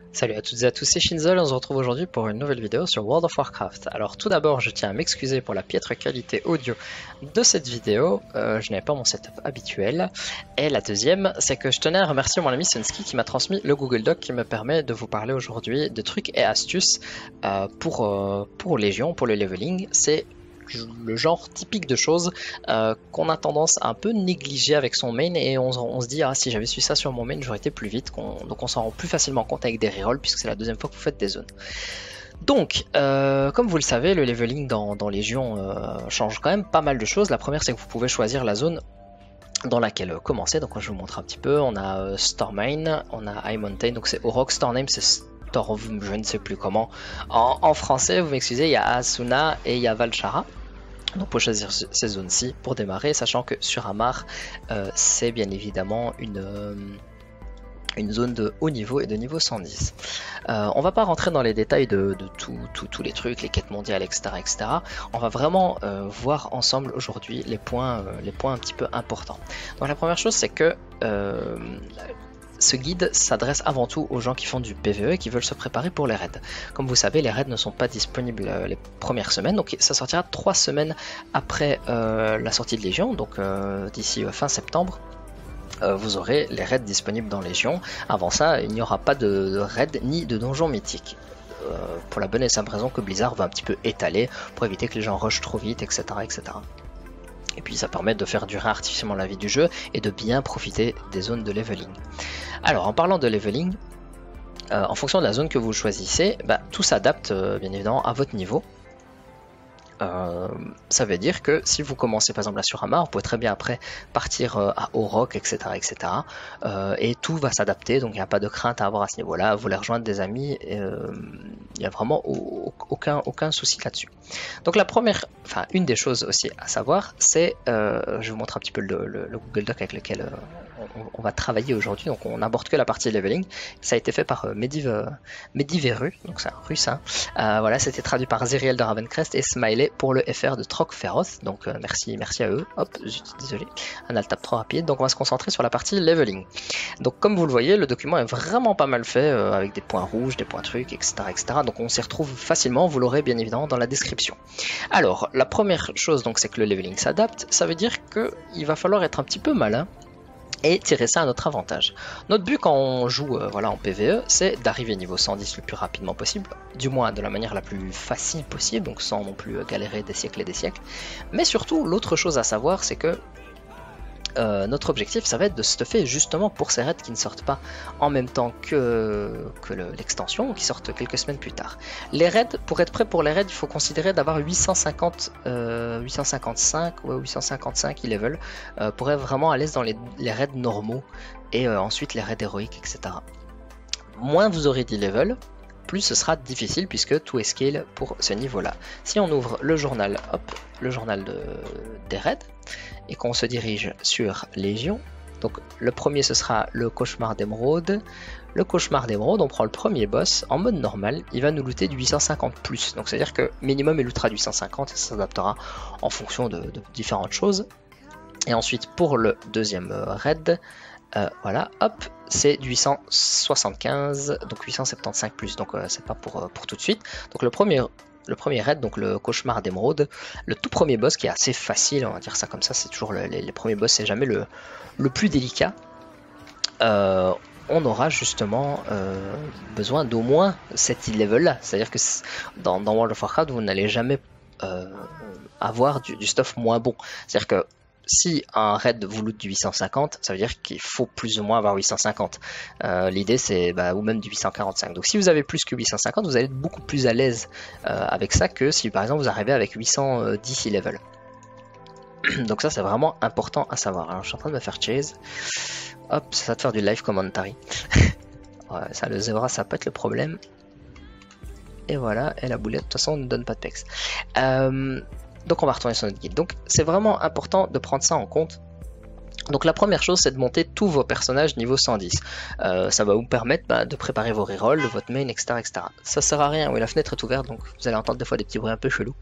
Salut à toutes et à tous, c'est Shinzo et on se retrouve aujourd'hui pour une nouvelle vidéo sur World of Warcraft. Alors tout d'abord, je tiens à m'excuser pour la piètre qualité audio de cette vidéo, je n'avais pas mon setup habituel. Et la deuxième, c'est que je tenais à remercier mon ami Sunsky qui m'a transmis le Google Doc qui me permet de vous parler aujourd'hui de trucs et astuces pour Légion, pour le leveling. C'est le genre typique de choses qu'on a tendance à un peu négliger avec son main et on se dit ah si j'avais su ça sur mon main j'aurais été plus vite, donc on s'en rend plus facilement compte avec des rerolls puisque c'est la deuxième fois que vous faites des zones. Donc comme vous le savez, le leveling dans Légion change quand même pas mal de choses. La première, c'est que vous pouvez choisir la zone dans laquelle commencer. Donc je vous montre un petit peu. On a Stormine, on a High Mountain, donc c'est Orok. Storname c'est Storm, je ne sais plus comment en français, vous m'excusez. Il y a Asuna et il y a Valshara. Donc pour choisir ces zones-ci pour démarrer, sachant que sur Amar, c'est bien évidemment une zone de haut niveau et de niveau 110. On va pas rentrer dans les détails de tous les trucs, les quêtes mondiales, etc. etc. On va vraiment voir ensemble aujourd'hui les points un petit peu importants. Donc la première chose, c'est que ce guide s'adresse avant tout aux gens qui font du PvE et qui veulent se préparer pour les raids. Comme vous savez, les raids ne sont pas disponibles les premières semaines, donc ça sortira 3 semaines après la sortie de Légion, donc d'ici fin septembre. Vous aurez les raids disponibles dans Légion. Avant ça, il n'y aura pas de raid ni de donjon mythique. Pour la bonne et simple raison que Blizzard va un petit peu étaler pour éviter que les gens rushent trop vite, etc. etc. Et puis ça permet de faire durer artificiellement la vie du jeu et de bien profiter des zones de leveling. Alors en parlant de leveling, en fonction de la zone que vous choisissez, tout s'adapte bien évidemment à votre niveau. Ça veut dire que si vous commencez par exemple là sur Amar, vous pouvez très bien après partir à Orok, etc. etc. Et tout va s'adapter, donc il n'y a pas de crainte à avoir à ce niveau-là. Vous voulez rejoindre des amis, il n'y a vraiment aucun souci là-dessus. Donc la première, enfin une des choses aussi à savoir, c'est, je vous montre un petit peu le Google Doc avec lequel on va travailler aujourd'hui, donc on n'aborde que la partie leveling. Ça a été fait par Mediveru, donc c'est un russe, hein. Voilà, c'était traduit par Zeriel de Ravencrest et Smiley pour le FR de Troc Féroce, donc merci à eux. Hop, désolé, un alt tab trop rapide. Donc on va se concentrer sur la partie leveling. Donc comme vous le voyez, le document est vraiment pas mal fait, avec des points rouges, des points trucs, etc. etc. Donc on s'y retrouve facilement, vous l'aurez bien évidemment dans la description. Alors, la première chose, donc, c'est que le leveling s'adapte. Ça veut dire qu'il va falloir être un petit peu malin et tirer ça à notre avantage. Notre but quand on joue voilà, en PvE, c'est d'arriver niveau 110 le plus rapidement possible, du moins de la manière la plus facile possible, donc sans non plus galérer des siècles et des siècles. Mais surtout, l'autre chose à savoir, c'est que notre objectif, ça va être de stuffer justement pour ces raids qui ne sortent pas en même temps que l'extension, qui sortent quelques semaines plus tard. Les raids, pour être prêt pour les raids, il faut considérer d'avoir 855 ou 855 e-level pour être vraiment à l'aise dans les raids normaux et ensuite les raids héroïques, etc. Moins vous aurez d'e-level, plus ce sera difficile puisque tout est scale pour ce niveau-là. Si on ouvre le journal, hop, le journal des raids, et qu'on se dirige sur Légion, donc le premier ce sera le cauchemar d'émeraude. Le cauchemar d'émeraude, on prend le premier boss en mode normal, il va nous looter du 850+, donc c'est à dire que minimum il lootera du 850 et ça s'adaptera en fonction de différentes choses. Et ensuite pour le deuxième raid, voilà, hop, c'est du 875, donc 875+, donc c'est pas pour tout de suite. Donc le premier raid, donc le cauchemar d'émeraude, le tout premier boss qui est assez facile, on va dire ça comme ça, c'est toujours les premiers boss, c'est jamais le plus délicat. On aura justement besoin d'au moins cet e-level là, c'est-à-dire que dans World of Warcraft, vous n'allez jamais avoir du stuff moins bon, c'est-à-dire que si un raid vous loot du 850, ça veut dire qu'il faut plus ou moins avoir 850. L'idée c'est, ou même du 845. Donc si vous avez plus que 850, vous allez être beaucoup plus à l'aise avec ça que si par exemple vous arrivez avec 810 level. Donc ça c'est vraiment important à savoir. Alors je suis en train de me faire chase. Hop, ça va te faire du live commentary. Ouais, ça le zebra, ça peut être le problème. Et voilà, et la boulette, de toute façon on ne donne pas de texte. Donc on va retourner sur notre guide. Donc c'est vraiment important de prendre ça en compte. Donc la première chose, c'est de monter tous vos personnages niveau 110. Ça va vous permettre de préparer vos rerolls, votre main, etc., etc. Ça sert à rien, oui, la fenêtre est ouverte, donc vous allez entendre des fois des petits bruits un peu chelous.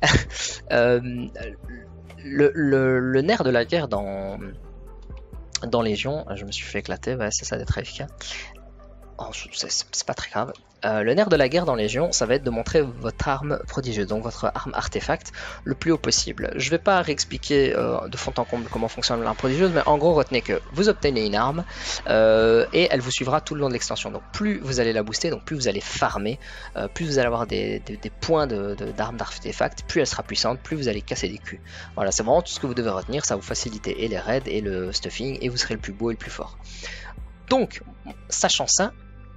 Le nerf de la guerre dans Légion, je me suis fait éclater, c'est ça d'être efficace. oh, c'est pas très grave. Le nerf de la guerre dans Légion, ça va être de montrer votre arme prodigieuse, donc votre arme artefact, le plus haut possible. Je vais pas réexpliquer de fond en comble comment fonctionne l'arme prodigieuse, mais en gros, retenez que vous obtenez une arme et elle vous suivra tout le long de l'extension. Donc plus vous allez la booster, donc plus vous allez farmer, plus vous allez avoir des points d'armes d'artefact, plus elle sera puissante, plus vous allez casser des culs. Voilà, c'est vraiment tout ce que vous devez retenir, ça va vous faciliter et les raids et le stuffing, et vous serez le plus beau et le plus fort. Donc, sachant ça,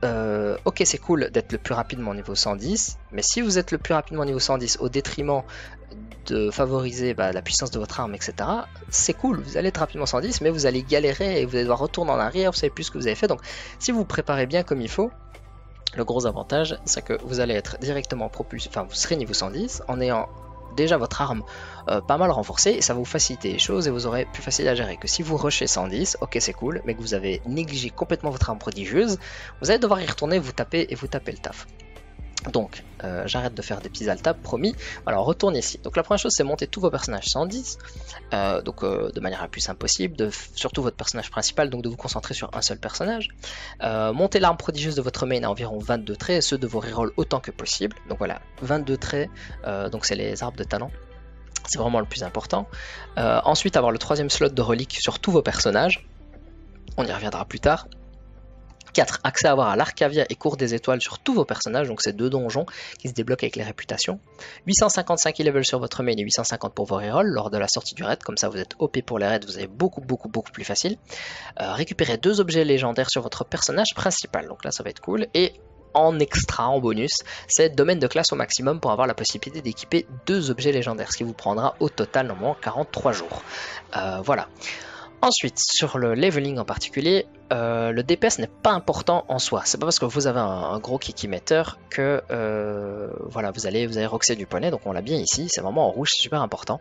ok, c'est cool d'être le plus rapidement au niveau 110, mais si vous êtes le plus rapidement au niveau 110 au détriment de favoriser la puissance de votre arme, etc., c'est cool, vous allez être rapidement 110, mais vous allez galérer et vous allez devoir retourner en arrière, vous savez plus ce que vous avez fait. Donc, si vous vous préparez bien comme il faut, le gros avantage, c'est que vous allez être directement propulsé, enfin, vous serez niveau 110 en ayant déjà votre arme pas mal renforcée, et ça va vous faciliter les choses et vous aurez plus facile à gérer que si vous rushez 110, ok c'est cool, mais que vous avez négligé complètement votre arme prodigieuse, vous allez devoir y retourner, vous taper le taf. Donc j'arrête de faire des petits alt-tab, promis. Alors on retourne ici. Donc la première chose c'est monter tous vos personnages 110, de manière la plus simple possible, surtout votre personnage principal, donc de vous concentrer sur un seul personnage. Montez l'arme prodigieuse de votre main à environ 22 traits, et ceux de vos rerolls autant que possible. Donc voilà, 22 traits, donc c'est les arbres de talent. C'est vraiment le plus important. Ensuite avoir le troisième slot de relique sur tous vos personnages. On y reviendra plus tard. 4. Accès à avoir à l'Arcavia et Cour des Étoiles sur tous vos personnages, donc c'est 2 donjons qui se débloquent avec les réputations. 855 e-level sur votre main et 850 pour vos rerolls lors de la sortie du raid, comme ça vous êtes OP pour les raids, vous avez beaucoup plus facile. Récupérez 2 objets légendaires sur votre personnage principal, donc là ça va être cool. Et en extra, en bonus, c'est domaine de classe au maximum pour avoir la possibilité d'équiper 2 objets légendaires, ce qui vous prendra au total normalement 43 jours. Voilà. Ensuite, sur le leveling en particulier, le DPS n'est pas important en soi. C'est pas parce que vous avez un gros kick emitter que voilà, vous allez roxer du poney, donc on l'a bien ici, c'est vraiment en rouge, c'est super important.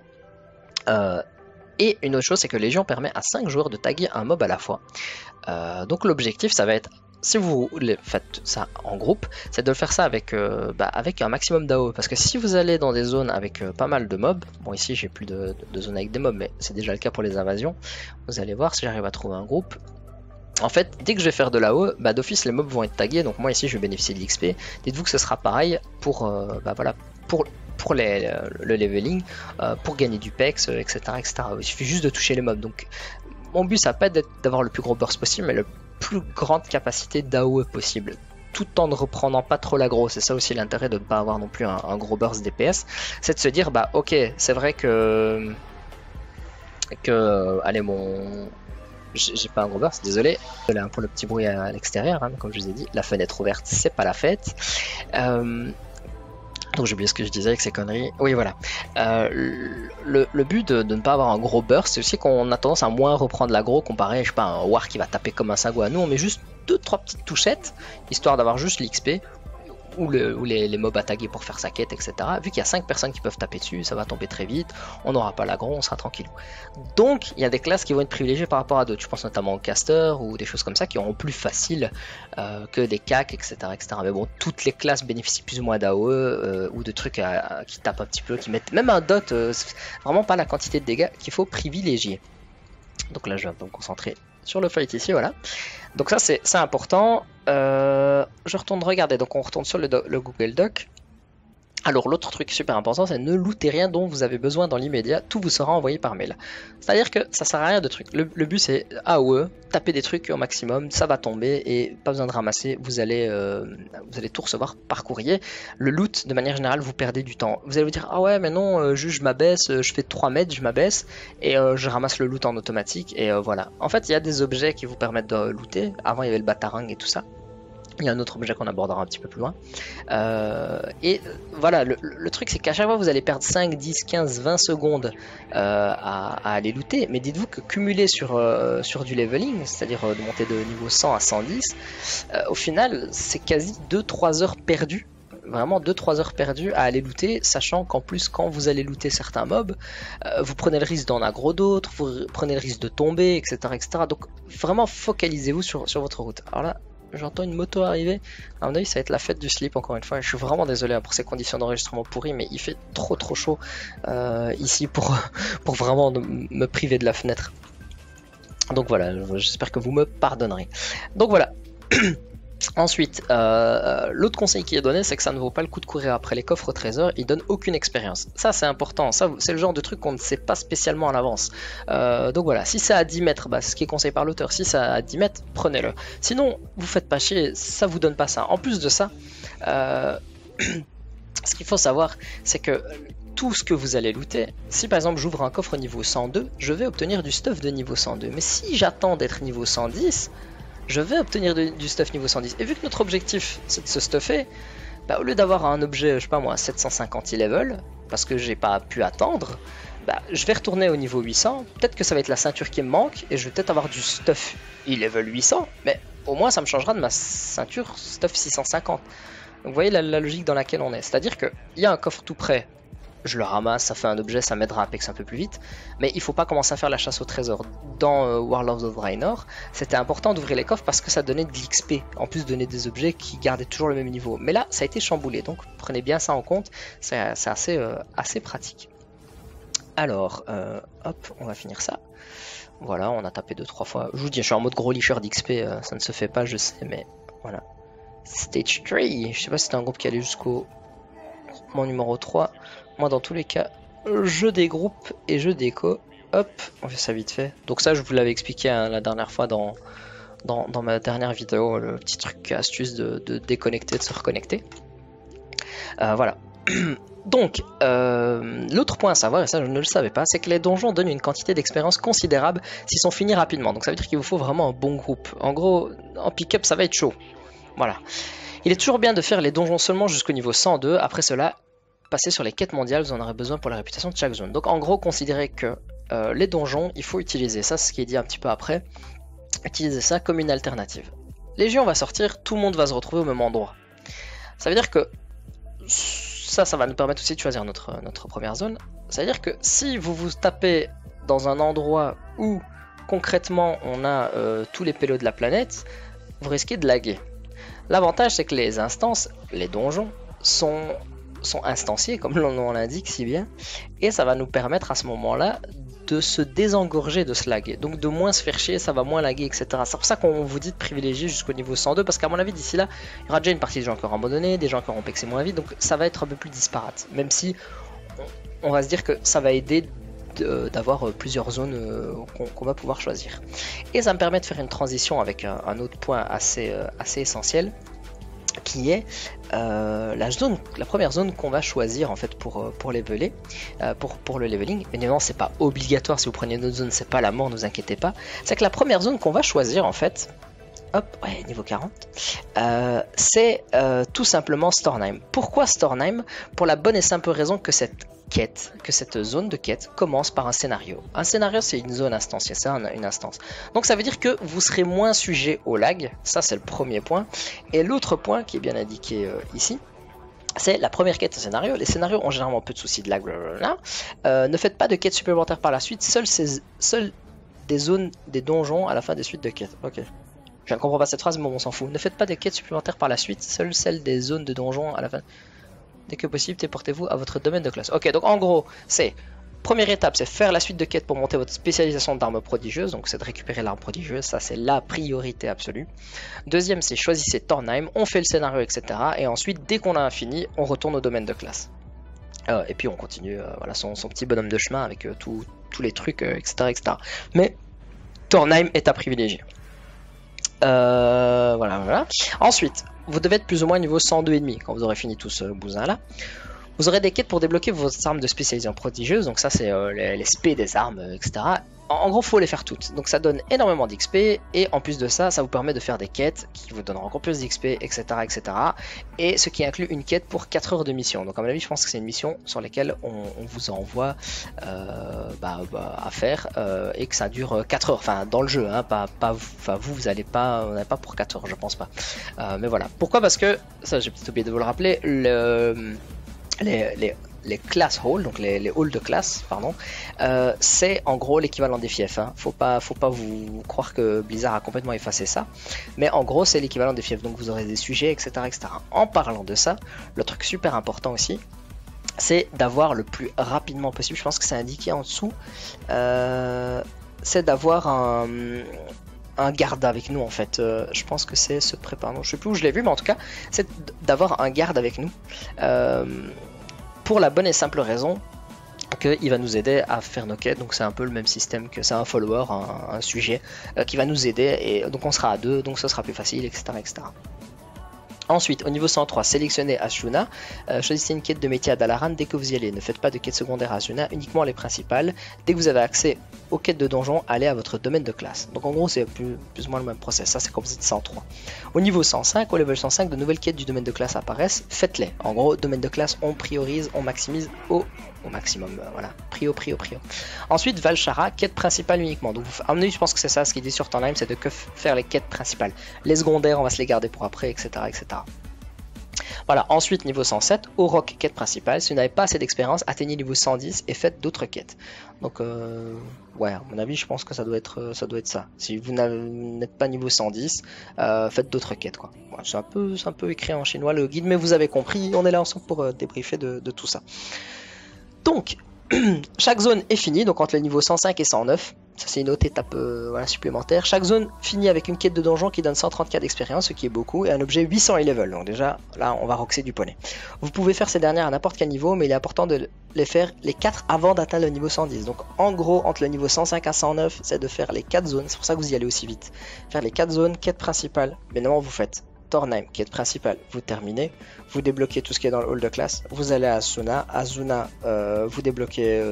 Et une autre chose, c'est que Légion permet à 5 joueurs de taguer un mob à la fois. Donc l'objectif, ça va être, si vous faites ça en groupe, c'est de le faire ça avec un maximum d'AO. Parce que si vous allez dans des zones avec pas mal de mobs, bon ici j'ai plus de zones avec des mobs, mais c'est déjà le cas pour les invasions, vous allez voir si j'arrive à trouver un groupe. En fait, dès que je vais faire de l'AO, d'office les mobs vont être tagués, donc moi ici je vais bénéficier de l'XP. Dites-vous que ce sera pareil pour, pour le leveling, pour gagner du PEX, etc., etc. Il suffit juste de toucher les mobs. Donc mon but ça va pas être d'avoir le plus gros burst possible, mais le plus grande capacité d'AOE possible, tout en ne reprenant pas trop l'aggro. C'est ça aussi l'intérêt de ne pas avoir non plus un gros burst DPS, c'est de se dire ok, c'est vrai que allez, j'ai pas un gros burst, désolé pour le petit bruit à l'extérieur, hein, comme je vous ai dit, la fenêtre ouverte c'est pas la fête. Donc j'ai oublié ce que je disais avec ces conneries. Oui voilà. Le but de ne pas avoir un gros burst, c'est aussi qu'on a tendance à moins reprendre l'aggro comparé, je sais pas, à un war qui va taper comme un sagouin. Nous on met juste 2-3 petites touchettes, histoire d'avoir juste l'XP, ou les mobs à taguer pour faire sa quête, etc. Vu qu'il y a 5 personnes qui peuvent taper dessus, ça va tomber très vite, on n'aura pas l'aggro, on sera tranquille. Donc il y a des classes qui vont être privilégiées par rapport à d'autres. Je pense notamment aux casters ou des choses comme ça qui auront plus facile que des CAC, etc., etc. Mais bon, toutes les classes bénéficient plus ou moins d'AOE ou de trucs qui tapent un petit peu, qui mettent même un dot, c'est vraiment pas la quantité de dégâts qu'il faut privilégier. Donc là je vais me concentrer sur le fight ici, voilà. Donc ça c'est important. Je retourne regarder, donc on retourne sur le Google Doc. Alors l'autre truc super important, c'est ne lootez rien dont vous avez besoin dans l'immédiat, tout vous sera envoyé par mail. C'est-à-dire que ça sert à rien de trucs. Le but c'est AOE, taper des trucs au maximum, ça va tomber et pas besoin de ramasser, vous allez tout recevoir par courrier. Le loot, de manière générale, vous perdez du temps. Vous allez vous dire, ah ouais mais non, je m'abaisse, je fais 3 mètres, je m'abaisse et je ramasse le loot en automatique et voilà. En fait il y a des objets qui vous permettent de looter, avant il y avait le batarang et tout ça. Il y a un autre objet qu'on abordera un petit peu plus loin. Et voilà, le truc c'est qu'à chaque fois vous allez perdre 5, 10, 15, 20 secondes à aller looter. Mais dites-vous que cumuler sur du leveling, c'est-à-dire de monter de niveau 100 à 110, au final c'est quasi 2-3 heures perdues. Vraiment 2-3 heures perdues à aller looter, sachant qu'en plus quand vous allez looter certains mobs, vous prenez le risque d'en aggro d'autres, vous prenez le risque de tomber, etc. etc. Donc vraiment focalisez-vous sur votre route. Alors là, j'entends une moto arriver, à mon avis ça va être la fête du slip encore une fois, je suis vraiment désolé pour ces conditions d'enregistrement pourries, mais il fait trop chaud ici pour vraiment me priver de la fenêtre. Donc voilà, j'espère que vous me pardonnerez. Donc voilà, Ensuite, l'autre conseil qui est donné, c'est que ça ne vaut pas le coup de courir après les coffres au trésor, ils donnent aucune expérience. Ça, c'est important, ça, c'est le genre de truc qu'on ne sait pas spécialement en avance. Donc voilà, si c'est à 10 mètres, bah, c'est ce qui est conseillé par l'auteur, si c'est à 10 mètres, prenez-le. Sinon, vous faites pas chier, ça vous donne pas ça. En plus de ça, ce qu'il faut savoir, c'est que tout ce que vous allez looter, si par exemple j'ouvre un coffre au niveau 102, je vais obtenir du stuff de niveau 102. Mais si j'attends d'être niveau 110, je vais obtenir du stuff niveau 110. Et vu que notre objectif c'est de se stuffer, bah, au lieu d'avoir un objet, je sais pas moi, 750 level, parce que j'ai pas pu attendre, bah, je vais retourner au niveau 800. Peut-être que ça va être la ceinture qui me manque, et je vais peut-être avoir du stuff level 800, mais au moins ça me changera de ma ceinture stuff 650. Donc vous voyez la logique dans laquelle on est. C'est-à-dire qu'il y a un coffre tout près, je le ramasse, ça fait un objet, ça m'aidera à Apex un peu plus vite, mais il faut pas commencer à faire la chasse au trésor. Dans Warlords of Draenor, c'était important d'ouvrir les coffres parce que ça donnait de l'XP, en plus de donner des objets qui gardaient toujours le même niveau. Mais là, ça a été chamboulé, donc prenez bien ça en compte, c'est assez pratique. Alors, hop, on va finir ça. Voilà, on a tapé 2-3 fois. Je vous dis, je suis en mode gros licheur d'XP, ça ne se fait pas, je sais, mais voilà. Stage 3, je sais pas si c'était un groupe qui allait jusqu'au mon numéro 3. Moi, dans tous les cas, je dégroupe et je déco. Hop, on fait ça vite fait. Donc ça, je vous l'avais expliqué hein, la dernière fois dans ma dernière vidéo, le petit truc astuce de déconnecter, de se reconnecter. Voilà. Donc, l'autre point à savoir, et ça je ne le savais pas, c'est que les donjons donnent une quantité d'expérience considérable s'ils sont finis rapidement. Donc ça veut dire qu'il vous faut vraiment un bon groupe. En gros, en pick-up, ça va être chaud. Voilà. Il est toujours bien de faire les donjons seulement jusqu'au niveau 102. Après cela, passer sur les quêtes mondiales, vous en aurez besoin pour la réputation de chaque zone. Donc en gros, considérez que les donjons, il faut utiliser ça, c'est ce qui est dit un petit peu après, utiliser ça comme une alternative. Légion va sortir, tout le monde va se retrouver au même endroit. Ça veut dire que ça va nous permettre aussi de choisir notre première zone. Ça veut dire que si vous vous tapez dans un endroit où concrètement on a tous les pélos de la planète, vous risquez de laguer. L'avantage c'est que les instances, les donjons, sont instanciés comme le nom l'indique si bien, et ça va nous permettre à ce moment-là de se désengorger de ce lag, donc de moins se faire chier, ça va moins laguer, etc. C'est pour ça qu'on vous dit de privilégier jusqu'au niveau 102, parce qu'à mon avis d'ici là, il y aura déjà une partie des gens qui auront abandonné, des gens qui auront pexé moins vite, donc ça va être un peu plus disparate, même si on va se dire que ça va aider d'avoir plusieurs zones qu'on va pouvoir choisir. Et ça me permet de faire une transition avec un autre point assez essentiel, qui est la première zone qu'on va choisir en fait pour leveler, pour le leveling. Évidemment, c'est pas obligatoire, si vous prenez une autre zone, c'est pas la mort, ne vous inquiétez pas. C'est que la première zone qu'on va choisir en fait, hop, ouais, niveau 40, c'est tout simplement Stornheim. Pourquoi Stornheim? Pour la bonne et simple raison que cette zone de quête commence par un scénario. Un scénario, c'est une zone instanciée, c'est une instance. Donc ça veut dire que vous serez moins sujet au lag, ça c'est le premier point. Et l'autre point qui est bien indiqué ici, c'est la première quête de scénario. Les scénarios ont généralement peu de soucis de lag, ne faites pas de quêtes supplémentaires par la suite, seules des zones, des donjons à la fin des suites de quêtes. Ok. Je ne comprends pas cette phrase, mais bon, on s'en fout. Ne faites pas de quêtes supplémentaires par la suite, seules celles des zones de donjons à la fin. Dès que possible, téléportez-vous à votre domaine de classe. Ok, donc en gros, première étape, c'est faire la suite de quêtes pour monter votre spécialisation d'armes prodigieuses. Donc c'est de récupérer l'arme prodigieuse, ça c'est la priorité absolue. Deuxième, c'est choisissez Stornheim, on fait le scénario, etc. Et ensuite, dès qu'on a fini, on retourne au domaine de classe. Et puis on continue voilà, son petit bonhomme de chemin avec tous les trucs, etc., etc. Mais Stornheim est à privilégier. Voilà. Ensuite, vous devez être plus ou moins niveau 102,5 quand vous aurez fini tout ce bousin là. Vous aurez des quêtes pour débloquer vos armes de spécialisation prodigieuse, donc ça c'est les spé des armes, etc. En gros, faut les faire toutes. Donc ça donne énormément d'XP, et en plus de ça, ça vous permet de faire des quêtes qui vous donneront encore plus d'XP, etc., etc. Et ce qui inclut une quête pour 4 heures de mission. Donc à mon avis, je pense que c'est une mission sur laquelle on vous envoie à faire, et que ça dure 4 heures. Enfin, dans le jeu, hein, vous n'allez pas pour 4 heures, je pense pas. Mais voilà. Pourquoi? Parce que, ça j'ai peut-être oublié de vous le rappeler, les class halls, donc les halls de classe, pardon, c'est en gros l'équivalent des fiefs. Hein. Faut pas vous croire que Blizzard a complètement effacé ça, mais en gros c'est l'équivalent des fiefs. Donc vous aurez des sujets, etc., etc. En parlant de ça, le truc super important aussi, c'est d'avoir le plus rapidement possible. Je pense que c'est indiqué en dessous. C'est d'avoir un garde avec nous en fait. Je pense que c'est se préparer. Je sais plus où je l'ai vu, mais en tout cas, c'est d'avoir un garde avec nous. Pour la bonne et simple raison qu'il va nous aider à faire nos quêtes. Donc c'est un peu le même système que c'est un follower, un sujet qui va nous aider. Et donc on sera à deux, donc ce sera plus facile, etc. etc. Ensuite, au niveau 103, sélectionnez Asuna, choisissez une quête de métier à Dalaran dès que vous y allez. Ne faites pas de quêtes secondaires à Asuna, uniquement les principales. Dès que vous avez accès aux quêtes de donjon, allez à votre domaine de classe. Donc en gros, c'est plus ou moins le même process. Ça, c'est quand vous êtes 103. Au niveau 105, au level 105, de nouvelles quêtes du domaine de classe apparaissent. Faites-les. En gros, domaine de classe, on priorise, on maximise au maximum. Voilà, prio. Ensuite, Valshara, quête principale uniquement. Donc, à mon avis, je pense que c'est ça ce qu'il dit sur Timeline, c'est de que faire les quêtes principales. Les secondaires, on va se les garder pour après, etc. etc. Voilà, ensuite niveau 107, au rock quête principale, si vous n'avez pas assez d'expérience, atteignez niveau 110 et faites d'autres quêtes. Donc ouais, à mon avis, je pense que ça doit être ça. Si vous n'êtes pas niveau 110, faites d'autres quêtes quoi. Bon, c'est un peu écrit en chinois le guide, mais vous avez compris, on est là ensemble pour débriefer de tout ça. Donc, chaque zone est finie, donc entre les niveaux 105 et 109, ça c'est une autre étape voilà, supplémentaire. Chaque zone finit avec une quête de donjon qui donne 134 d'expérience, ce qui est beaucoup, et un objet 800 level. Donc déjà, là, on va roxer du poney. Vous pouvez faire ces dernières à n'importe quel niveau, mais il est important de les faire les 4 avant d'atteindre le niveau 110. Donc en gros, entre le niveau 105 à 109, c'est de faire les 4 zones. C'est pour ça que vous y allez aussi vite. Faire les 4 zones, quête principale. Mais non, vous faites Tornheim, quête principale, vous terminez, vous débloquez tout ce qui est dans le hall de classe, vous allez à Asuna, vous débloquez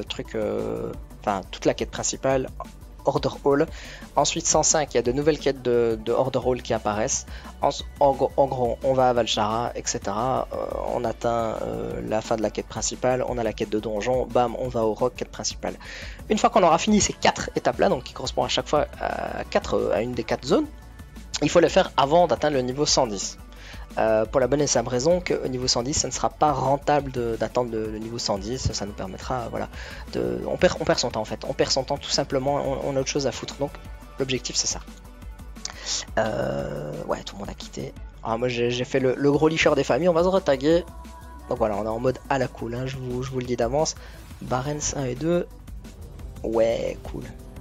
toute la quête principale, Order Hall. Ensuite 105, il y a de nouvelles quêtes de Order Hall qui apparaissent. En gros, on va à Valshara, etc. On atteint la fin de la quête principale, on a la quête de donjon, bam, on va au rock, quête principale. Une fois qu'on aura fini ces 4 étapes là, donc qui correspondent à chaque fois à une des 4 zones, il faut le faire avant d'atteindre le niveau 110. Pour la bonne et simple raison qu'au niveau 110, ça ne sera pas rentable d'attendre le niveau 110. Ça nous permettra, voilà, on perd son temps en fait. On perd son temps tout simplement, on a autre chose à foutre. Donc l'objectif c'est ça. Ouais, tout le monde a quitté. Alors, moi j'ai fait le gros licheur des familles, on va se retaguer. Donc voilà, on est en mode à la cool, hein, je vous le dis d'avance. Barents 1 et 2. Ouais, cool.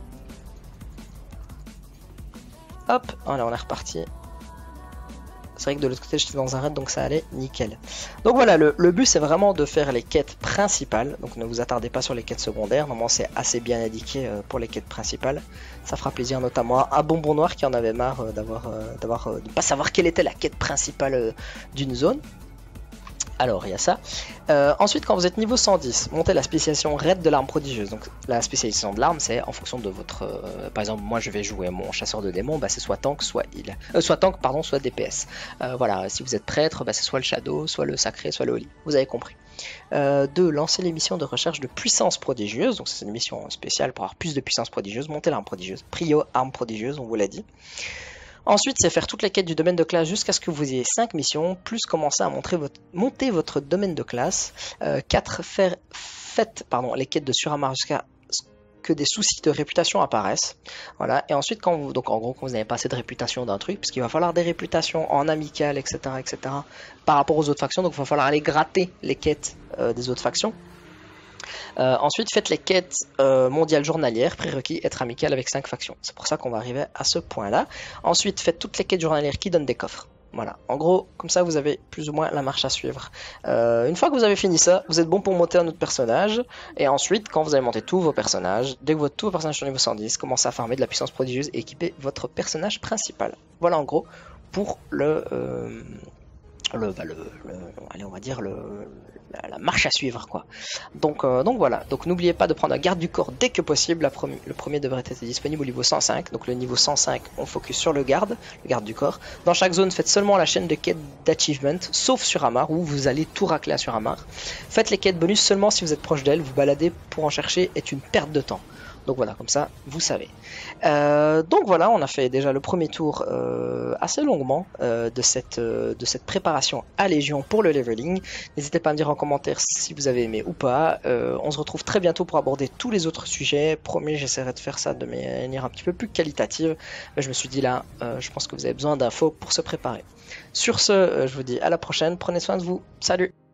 Hop, voilà, on est reparti. C'est vrai que de l'autre côté j'étais dans un raid, donc ça allait nickel. Donc voilà, le but c'est vraiment de faire les quêtes principales. Donc ne vous attardez pas sur les quêtes secondaires. Normalement c'est assez bien indiqué pour les quêtes principales. Ça fera plaisir notamment à Bonbon Noir qui en avait marre de ne pas savoir quelle était la quête principale d'une zone. Alors il y a ça. Ensuite, quand vous êtes niveau 110, montez la spécialisation raid de l'arme prodigieuse. Donc la spécialisation de l'arme, c'est en fonction de votre. Par exemple, moi je vais jouer mon chasseur de démons, bah, c'est soit tank, soit heal. Soit DPS. Voilà, si vous êtes prêtre, bah, c'est soit le shadow, soit le sacré, soit le holy. Vous avez compris. 2. Lancer les missions de recherche de puissance prodigieuse. Donc c'est une mission spéciale pour avoir plus de puissance prodigieuse. Montez l'arme prodigieuse. Prio arme prodigieuse, on vous l'a dit. Ensuite, c'est faire toutes les quêtes du domaine de classe jusqu'à ce que vous ayez 5 missions, plus commencer à monter votre domaine de classe. 4. Faites les quêtes de Suramar jusqu'à ce que des soucis de réputation apparaissent. Voilà. Et ensuite, quand vous n'avez pas assez de réputation d'un truc, puisqu'il va falloir des réputations en amical, etc., par rapport aux autres factions, donc il va falloir aller gratter les quêtes des autres factions. Ensuite, faites les quêtes mondiales journalières, prérequis être amical avec 5 factions. C'est pour ça qu'on va arriver à ce point-là. Ensuite, faites toutes les quêtes journalières qui donnent des coffres. Voilà, en gros, comme ça, vous avez plus ou moins la marche à suivre. Une fois que vous avez fini ça, vous êtes bon pour monter un autre personnage. Et ensuite, quand vous avez monté tous vos personnages, dès que tous vos personnages sont niveau 110, commencez à farmer de la puissance prodigieuse et équiper votre personnage principal. Voilà, en gros, pour allez, on va dire la marche à suivre quoi. Donc voilà, donc n'oubliez pas de prendre un garde du corps dès que possible. Le premier devrait être disponible au niveau 105. Donc le niveau 105, on focus sur le garde du corps. Dans chaque zone, faites seulement la chaîne de quêtes d'achievement, sauf sur Amar où vous allez tout racler à Suramar. Faites les quêtes bonus seulement si vous êtes proche d'elle. Vous balader pour en chercher est une perte de temps. Donc voilà, comme ça, vous savez. Donc voilà, on a fait déjà le premier tour assez longuement de cette préparation à Légion pour le leveling. N'hésitez pas à me dire en commentaire si vous avez aimé ou pas. On se retrouve très bientôt pour aborder tous les autres sujets. Promis, j'essaierai de faire ça de manière un petit peu plus qualitative. Mais je me suis dit là, je pense que vous avez besoin d'infos pour se préparer. Sur ce, je vous dis à la prochaine. Prenez soin de vous. Salut!